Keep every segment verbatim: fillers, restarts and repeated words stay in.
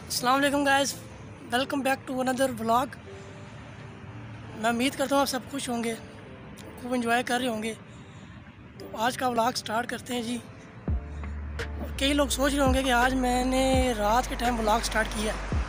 अस्सलाम वालेकुम guys, welcome back to another vlog. मैं उम्मीद करता हूँ आप सब खुश होंगे, खूब एंजॉय कर रहे होंगे। तो आज का व्लॉग स्टार्ट करते हैं जी। और कई लोग सोच रहे होंगे कि आज मैंने रात के टाइम व्लॉग स्टार्ट किया,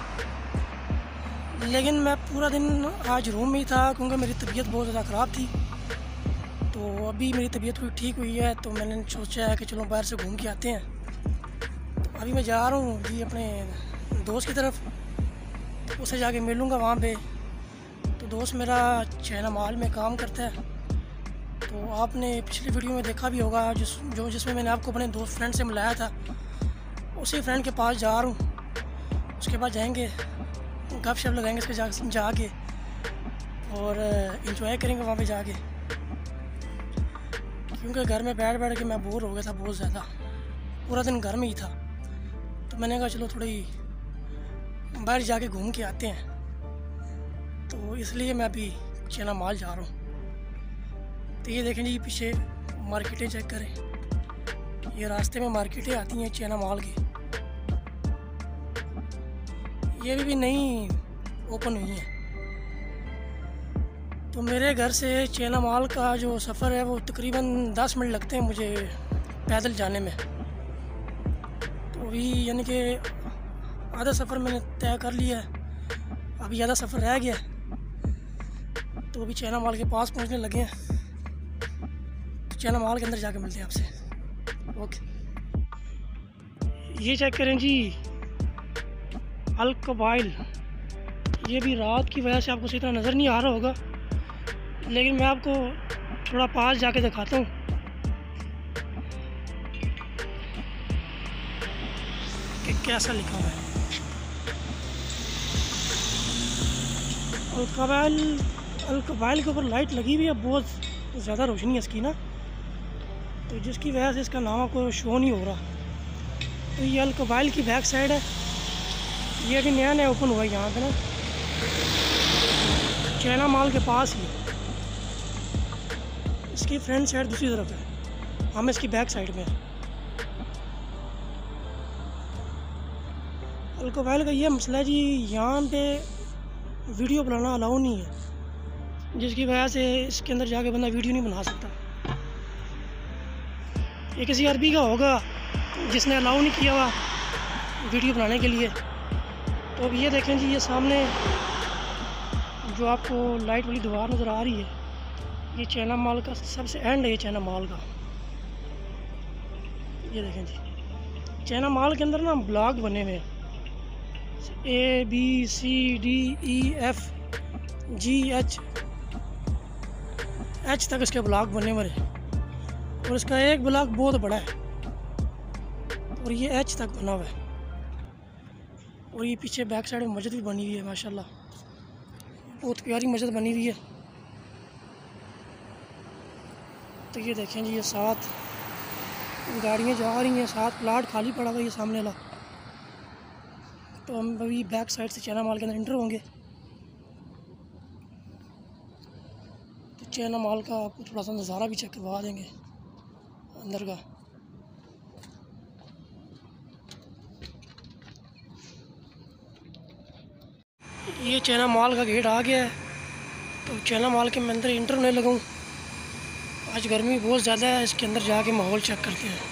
लेकिन मैं पूरा दिन आज रूम में ही था क्योंकि मेरी तबीयत बहुत ज़्यादा ख़राब थी। तो अभी मेरी तबीयत थोड़ी ठीक हुई है, तो मैंने सोचा है कि चलो बाहर से घूम के आते हैं। तो अभी मैं जा रहा हूँ जी अपने दोस्त की तरफ, उसे जाके मिलूँगा वहाँ पे। तो दोस्त मेरा चाइना मॉल में काम करता है। तो आपने पिछली वीडियो में देखा भी होगा जिस जो जिसमें मैंने आपको अपने दोस्त फ्रेंड से मिलाया था, उसी फ्रेंड के पास जा रहा हूँ। उसके बाद जाएंगे, गप शप लगाएंगे इसके जा जाके और इंजॉय करेंगे वहाँ पे जाके, क्योंकि घर में बैठ बैठ के मैं बोर हो गया था बहुत ज़्यादा, पूरा दिन घर में ही था। तो मैंने कहा चलो थोड़ी बाहर जाके घूम के आते हैं। तो इसलिए मैं अभी चाइना मॉल जा रहा हूँ। तो ये देखें जी, पीछे मार्केटें चेक करें, ये रास्ते में मार्केटें आती हैं चाइना मॉल की। ये भी, भी नई ओपन हुई हैं। तो मेरे घर से चाइना मॉल का जो सफ़र है वो तकरीबन दस मिनट लगते हैं मुझे पैदल जाने में। तो अभी यानी कि आधा सफ़र मैंने तय कर लिया है, अभी आधा सफ़र रह गया। तो अभी चाइना मॉल के पास पहुंचने लगे हैं। तो चाइना मॉल के अंदर जाके मिलते हैं आपसे। ओके, ये चेक करें जी, अल्कबाइल। ये भी रात की वजह से आपको सही तरह नज़र नहीं आ रहा होगा, लेकिन मैं आपको थोड़ा पास जाके दिखाता हूँ कि कैसा लिखा हुआ है। अल्कबाइल अल्कबाइल के ऊपर लाइट लगी हुई है, बहुत ज़्यादा रोशनी है इसकी ना, तो जिसकी वजह से इसका नाम आपको शो नहीं हो रहा। तो ये अल्कबाइल की बैक साइड है, ये भी नया नया ओपन हुआ है यहाँ पे ना, चाइना मॉल के पास ही। इसकी फ्रंट साइड दूसरी तरफ है, हम इसकी बैक साइड में है। अल्कबाइल का ये मसला है जी, यहाँ पे वीडियो बनाना अलाउ नहीं है, जिसकी वजह से इसके अंदर जाके बंदा वीडियो नहीं बना सकता। ये किसी अरबी का होगा जिसने अलाउ नहीं किया हुआ वीडियो बनाने के लिए। तो अब ये देखें जी, ये सामने जो आपको लाइट वाली दीवार नज़र आ रही है, ये चाइना मॉल का सबसे एंड है। ये चाइना मॉल का ये देखें जी, चाइना मॉल के अंदर ना ब्लॉक बने हुए हैं, A B C D E F G H H तक इसके ब्लॉक बने हुए हैं। और इसका एक ब्लॉक बहुत बड़ा है और ये एच तक बना हुआ है। और ये पीछे बैक साइड में मस्जिद भी बनी हुई है, माशाल्लाह बहुत प्यारी मस्जिद बनी हुई है। तो ये देखें जी, ये सात गाड़ियाँ जा रही हैं, सात प्लाट खाली पड़ा हुआ है ये सामने वाला। तो हम अभी बैक साइड से चाइना मॉल के अंदर इंटर होंगे। तो चाइना मॉल का आपको थोड़ा सा नज़ारा भी चेक करवा देंगे अंदर का। ये चाइना मॉल का गेट आ गया है। तो चाइना मॉल के मैं अंदर इंटर होने लगा हूँ। आज गर्मी बहुत ज़्यादा है, इसके अंदर जाके माहौल चेक करते हैं।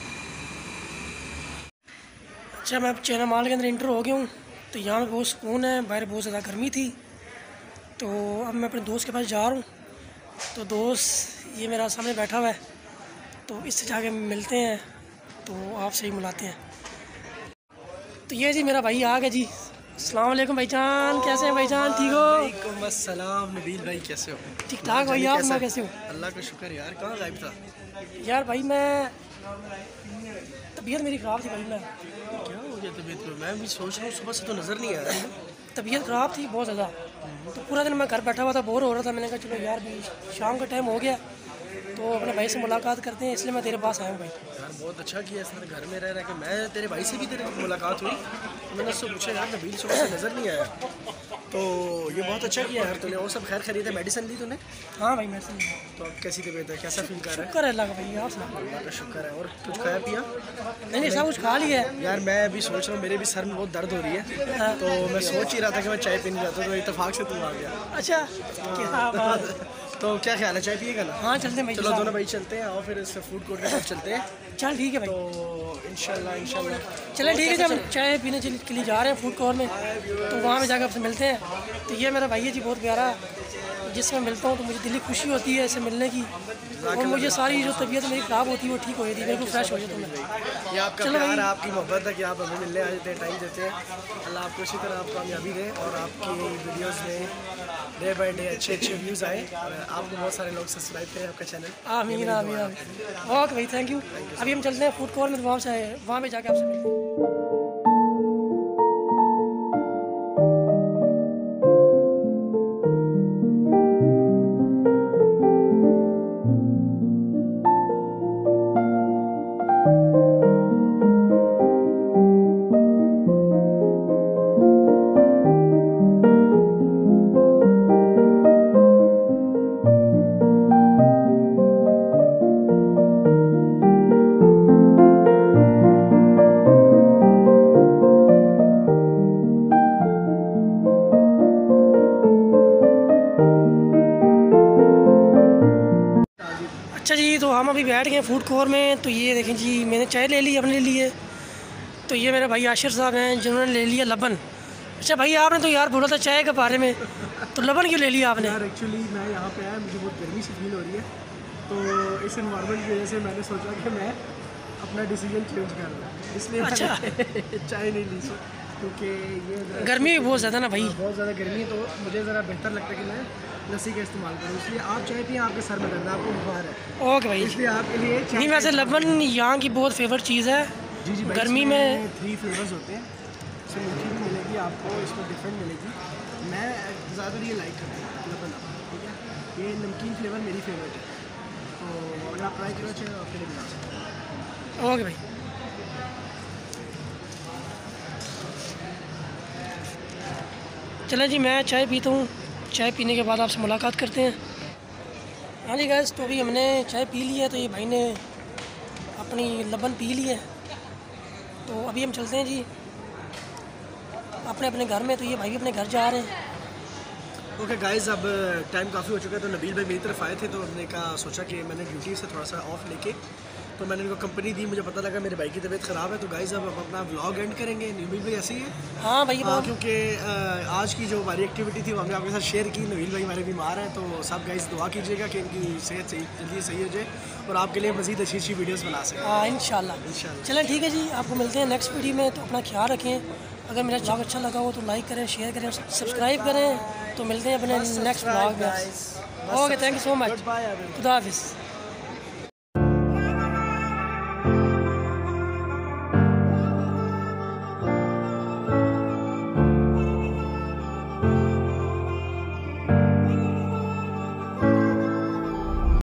अच्छा, मैं चाइना मॉल के अंदर इंटर हो गया हूँ। तो यहाँ पे बहुत सुकून है, बाहर बहुत ज़्यादा गर्मी थी। तो अब मैं अपने दोस्त के पास जा रहा हूँ। तो दोस्त ये मेरा सामने बैठा हुआ है, तो इससे जाके मिलते हैं, तो आपसे ही मिलाते हैं। तो ये जी मेरा भाई आ गया जी। अस्सलाम वालेकुम भाईजान, कैसे हैं भाईजान, ठीक हो? वालेकुम अस्सलाम नबील भाई, कैसे हो? ठीक ठाक भाई, आप मैं कैसे हो? अल्लाह का शुक्र यार, कहाँ गायब था? यार भाई मैं तबीयत मेरी ख़राब थी भाई। मैं क्या हो गया तबीयत को? मैं भी सोच रहा हूँ, सुबह से तो नज़र नहीं आ रहा। तबीयत ख़राब थी बहुत ज़्यादा, तो पूरा दिन मैं घर बैठा हुआ था, बोर हो रहा था। मैंने कहा चलो यार भाई शाम का टाइम हो गया, तो अपने भाई से मुलाकात करते हैं, इसलिए मैं तेरे पास आया हूँ भाई। यार बहुत अच्छा किया सर, घर में रह रहा कि मैं तेरे भाई से भी तेरे मुलाकात हुई, तो मैंने उससे पूछा यार नबील सुबह से नज़र नहीं आया। तो ये बहुत अच्छा किया यार तूने। और सब खैर खरीद है, मेडिसिन ली तूने? हाँ भाई मैं सही तो अब कैसी तबीयत है, कैसा फील कर रहा है? शुक्र है अल्लाह का भाई, आप सुनाओ। अल्लाह का शुक्र है। और कुछ खाया पिया? नहीं नहीं सब कुछ खा लिया है। यार मैं अभी सोच रहा हूँ, मेरे भी सर में बहुत दर्द हो रही है, तो मैं सोच ही रहा था कि मैं चाय पीने जाता हूँ, तो इत्तेफाक से तू आ गया। अच्छा क्या बात है। तो क्या ख्याल है, चाय पिएगा ना? हाँ चलते हैं भाई। चलो दोनों भाई चलते हैं, और फिर इस फूड कोर्ट की तरफ चलते हैं। चल ठीक है भाई। तो इंशाल्लाह इंशाल्लाह चले ठीक है, जब हम चाय पीने के लिए जा रहे हैं फूड कोर्ट में, तो वहाँ पे जाकर आपसे मिलते हैं। तो ये मेरा भाई है जी, बहुत प्यारा, जिससे मैं मिलता हूँ तो मुझे दिली खुशी होती है इससे मिलने की, और मुझे सारी जो तबीयत मेरी ख़राब होती है वो ठीक हो जाती है, बिल्कुल फ्रेश हो जाता हूँ मैं। ये आपका प्यार है, आपकी मोहब्बत है कि आप हमें मिलने आ जाते हैं, टाइम देते हैं। अल्लाह आपको इसी तरह आप कामयाबी दें, और आपकी वीडियोज़ में डे बाई डे अच्छे अच्छे व्यूज़ आए, और आपको बहुत सारे लोग सब्सक्राइब करें आपका चैनल। आमीन आमीन आमीन। ओके भाई, थैंक यू। अभी हम चलते हैं फूड कोर्ट में, वहाँ से वहाँ पे जाके आपसे मिलते हैं। अच्छा जी, तो हम अभी बैठ गए फूड कोर्ट में। तो ये देखें जी, मैंने चाय ले ली अपने लिए। तो ये मेरे भाई आशिर साहब हैं जिन्होंने ले लिया लबन। अच्छा भाई, आपने तो यार बोला था चाय के बारे में, तो लबन क्यों ले लिया आपने? यार एक्चुअली मैं यहाँ पे आया, मुझे बहुत गर्मी सी फील हो रही है, तो इस इन्वायरमेंट की वजह से मैंने सोचा कि मैं अपना डिसीजन चेंज कर रहा हूँ, इसलिए अच्छा चाय नहीं ली, क्योंकि ये गर्मी बहुत ज़्यादा ना भाई, बहुत ज़्यादा गर्मी है, तो मुझे ज़रा बेहतर लगता है कि मैं लस्सी का इस्तेमाल करूँ। इसलिए आप चाय पिए, आपके सर में दर्द है, आपको बुखार है। ओके भाई, इसलिए आपके लिए नहीं वैसे लबन यहाँ की बहुत फेवरेट चीज़ है। जी जी, गर्मी में थ्री फ्लेवर्स होते हैं, इसमें मीठी भी मिलेगी आपको, इसमें डिफरेंट मिलेगी। मैं ज़्यादातर ये लाइक करता हूँ लबन, ठीक है। ये नमकीन फ्लेवर मेरी फेवरेट है, तो अगर आप ट्राई करो चाहे और फिर बना सकते हैं। ओके भाई। चलें जी, मैं चाय पीता हूँ, चाय पीने के बाद आपसे मुलाकात करते हैं। हाँ जी गैस, तो अभी हमने चाय पी ली है, तो ये भाई ने अपनी लबन पी ली है, तो अभी हम चलते हैं जी अपने अपने घर में। तो ये भाई भी अपने घर जा रहे हैं। ओके गाइस, अब टाइम काफ़ी हो चुका है, तो नबील भाई मेरी तरफ आए थे, तो हमने कहा सोचा कि मैंने ड्यूटी से थोड़ा सा ऑफ लेके, तो मैंने इनको कंपनी दी। मुझे पता लगा मेरे भाई की तबीयत ख़राब है, तो गाइस अब हम अपना व्लॉग एंड करेंगे। नबील भाई ऐसे ही है? हाँ भाई, हाँ, क्योंकि आज की जो हमारी एक्टिविटी थी वो हमने आपके साथ शेयर की। नबील भाई हमारे बीमार हैं, तो सब गाइस दुआ कीजिएगा कि इनकी सेहत सही जल्दी सही हो जाए, और आपके लिए मज़ीद अच्छी अच्छी वीडियोज़ बना सकें। हाँ इंशाल्लाह इंशाल्लाह। चलें ठीक है जी, आपको मिलते हैं नेक्स्ट वीडियो में। तो अपना ख्याल रखें, अगर मेरा ब्लॉग अच्छा लगा हो तो लाइक करें, शेयर करें, सब्सक्राइब करें। तो मिलते हैं अपने नेक्स्ट ब्लॉग में। Okay, thank you so much, खुदा हाफिज़।